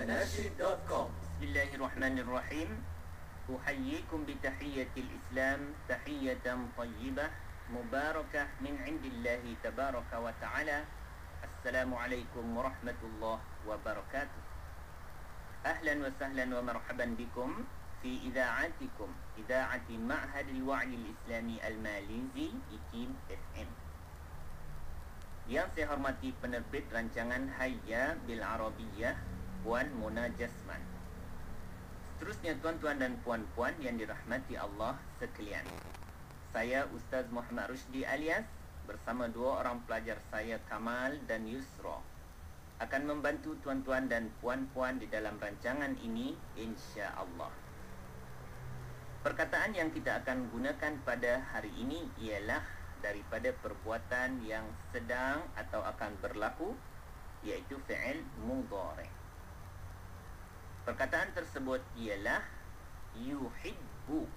anashid.com. Bismillahirrahmanirrahim. Uhayyikum bitahiyyatil Islam, tahiyatan tayyibah mubarakah min indillahi tabaraka wa ta'ala. Assalamualaikum warahmatullahi wabarakatuh. Ahlan wa sahlan wa marhaban bikum fi ida'atikum, ida'ati Ma'had al-Wa'yi al-Islami al-Malizi, IKIM FM. Yang saya hormati penerbit rancangan Hayya bil Arabiyyah, Puan Mona Jasman. Seterusnya tuan-tuan dan puan-puan yang dirahmati Allah sekalian, saya Ustaz Muhammad Rushdi alias bersama dua orang pelajar saya, Kamal dan Yusra, akan membantu tuan-tuan dan puan-puan di dalam rancangan ini insya-Allah. Perkataan yang kita akan gunakan pada hari ini ialah daripada perbuatan yang sedang atau akan berlaku, iaitu fi'il mudhari'. Perkataan tersebut ialah yuhibbu.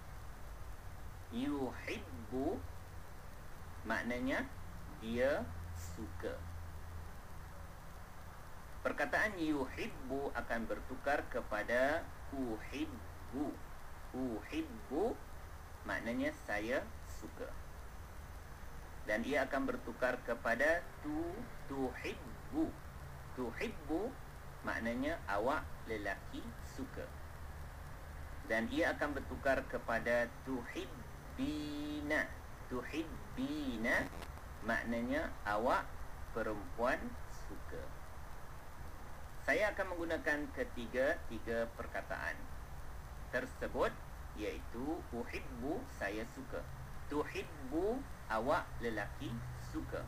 Yuhibbu maknanya dia suka. Perkataan yuhibbu akan bertukar kepada uhibbu. Uhibbu maknanya saya suka. Dan ia akan bertukar kepada tuhibbu. Tuhibbu maknanya awak lelaki suka. Dan ia akan bertukar kepada tuhibbina. Tuhibbina maknanya awak perempuan suka. Saya akan menggunakan tiga perkataan tersebut, iaitu uhibbu, saya suka. Tuhibbu, awak lelaki suka.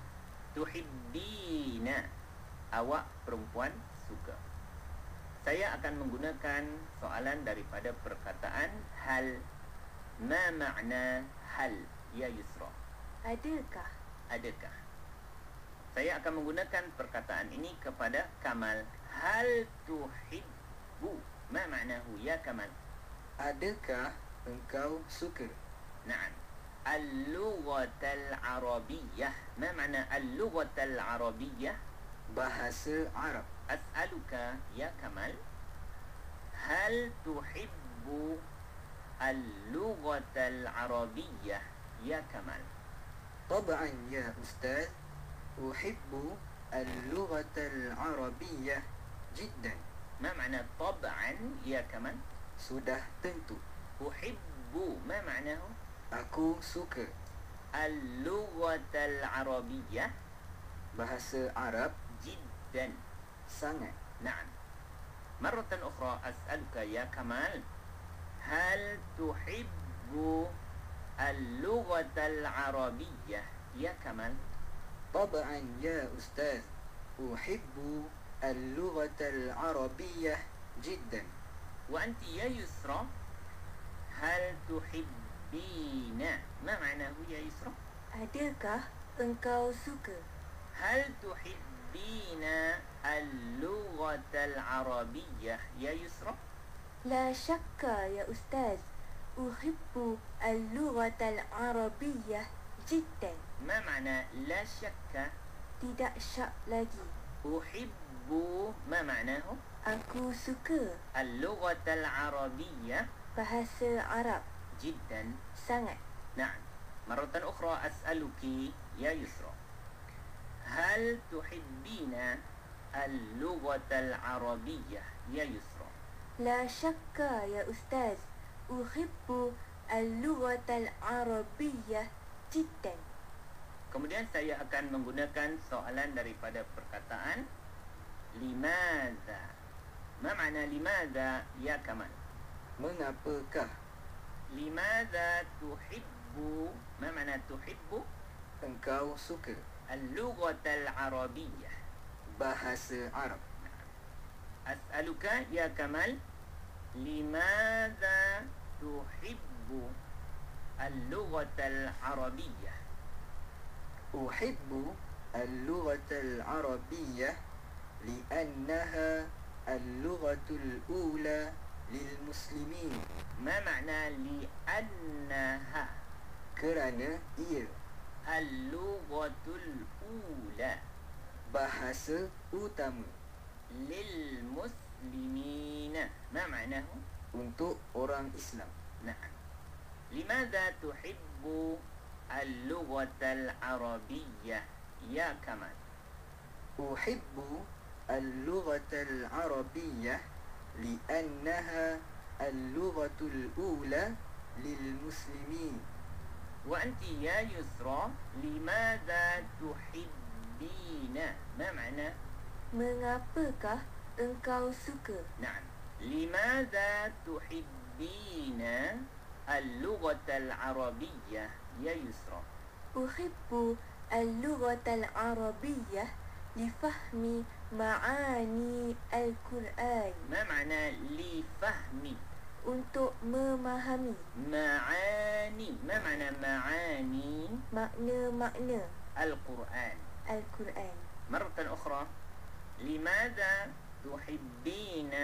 Tuhibbina, awak perempuan suka. Saya akan menggunakan soalan daripada perkataan hal. Ma makna hal, ya Yusra? Adakah? Adakah. Saya akan menggunakan perkataan ini kepada Kamal. Hal tuhibbu, ma maknahu ya Kamal? Adakah engkau suka? Naam. Al-lughatal arabiyyah. Ma makna al-lughatal arabiyyah? Bahasa Arab. As'aluka ya Kamal, hal tuhibbu al-lughatal arabiyyah ya Kamal? طبعا يا أستاذ، أحب اللغة العربية جدا. ما معنى طبعا يا Kamal? Sudah tentu. Uhibbu, ma ma'nahu? Aku suka Al-lughatal arabiyyah, bahasa Arab jiddan. sangat. نعم. مرة أخرى أسألك يا كمال، هل تحب اللغة العربية يا كمال؟ طبعا يا أستاذ، أحب اللغة العربية جدا. وأنت يا يسرى، هل تحبين؟ ما معناه يا يسرى؟ Adakah engkau suka? هل تحبين اللغة العربية يا يسرى؟ لا شك يا أستاذ، أحب اللغة العربية جدا. ما معنى لا شك؟ Tidak syak lagi. أحب ما معناه؟ Aku suka اللغة العربية bahasa Arab جدا. sangat. نعم. مرة أخرى أسألك يا يسرى، هل تحبين اللغة العربية يا يسرى؟ لا شك يا أستاذ، أحب اللغة العربية جدا. Kemudian saya akan menggunakan soalan daripada perkataan limadha. Ma makna limadha ya Kamal? Mengapakah Limadha tuhibbu? Ma makna tuhibbu? engkau suka اللغة العربية. bahasa Arab? أسألك يا كمال، لماذا تحب اللغة العربية؟ أحب اللغة العربية لأنها اللغة الأولى للمسلمين. ما معنى لأنها؟ Kerana ia اللغة الأولى bahasa utama للمسلمين للمسلمين. ما معناه؟ untuk orang Islam. نعم. لماذا تحب اللغة العربية يا كمال؟ أحب اللغة العربية لأنها اللغة الأولى للمسلمين. وأنت يا يسرى لماذا تحبين؟ ما معنى؟ Mengapakah engkau suka? نعم. لماذا تحبين اللغة العربية يا يسرى؟ أحب اللغة العربية لفهم معاني القرآن. ما معنى لفهم؟ Untuk memahami معاني. ما معنى معاني makna-makna القرآن؟ Al-Quran. مرة أخرى، لماذا تحبين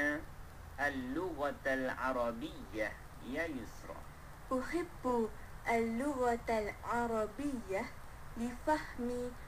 اللغة العربية يا يسرى؟ أحب اللغة العربية لفهم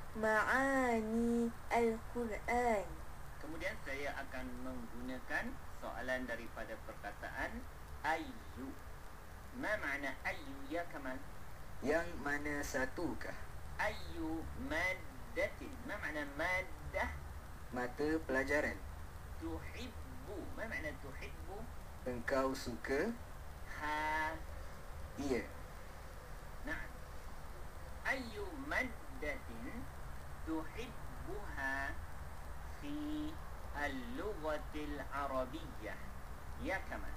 معاني القرآن. Kemudian saya akan menggunakan soalan daripada perkataan ayyu. Ma makna ayyu ya Kamal? Yang mana satukah? Ayyu maddatin. Ma makna maddah? Mata pelajaran. Tuhibbu. Ma makna tuhibbu? Engkau suka? Ha. Ia. Nah. Ayyu maddatin tuhibbuha في اللغة العربية يا كمال؟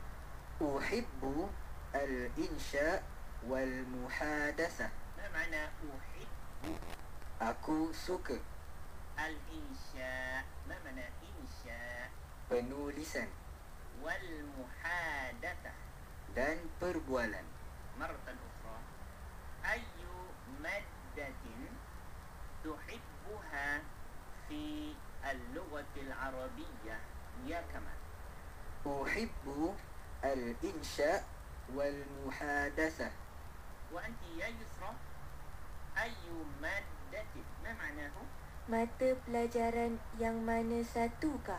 أحب الإنشاء والمحادثة. ما معنى أحب؟ Aku suka الإنشاء. ما معنى إنشاء؟ penulisan والمحادثة dan perbualan. مرة أخرى، أي مادة تحبها في اللغة العربية يا كمال؟ أحب الإنشاء والمحادثة. وأنت يا يسرى أي مادة ما معناه؟ Mata pelajaran yang mana satukah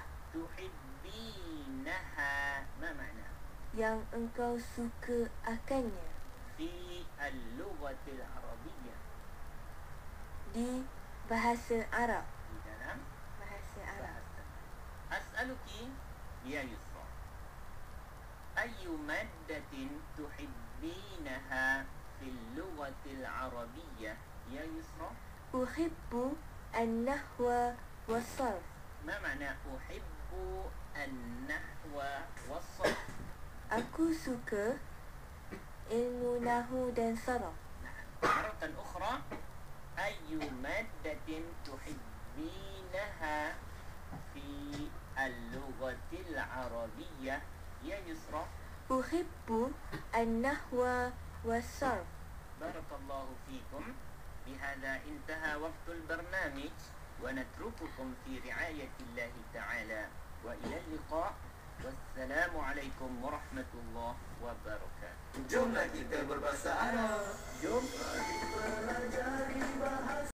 تحبينها ما معناه؟ yang engkau suka akannya في اللغة العربية di bahasa Arab? di dalam Bahasa Arab. bahasa. أسألك يا يسرى أي مادة تحبينها في اللغة العربية يا يسرى؟ أحب النحو والصرف. ما معنى أحب النحو والصرف؟ Aku suka ilmu nahu dan saraf. مرة أخرى، أي مادة تحبينها في اللغة العربية يا يسرى؟ أحب النحو والصرف. بارك الله فيكم. بهذا انتهى وقت البرنامج، ونترككم في رعاية الله تعالى، وإلى اللقاء، والسلام عليكم ورحمة الله وبركاته. Jomlah kita berbahasa Arab. Jom kita pelajari bahasa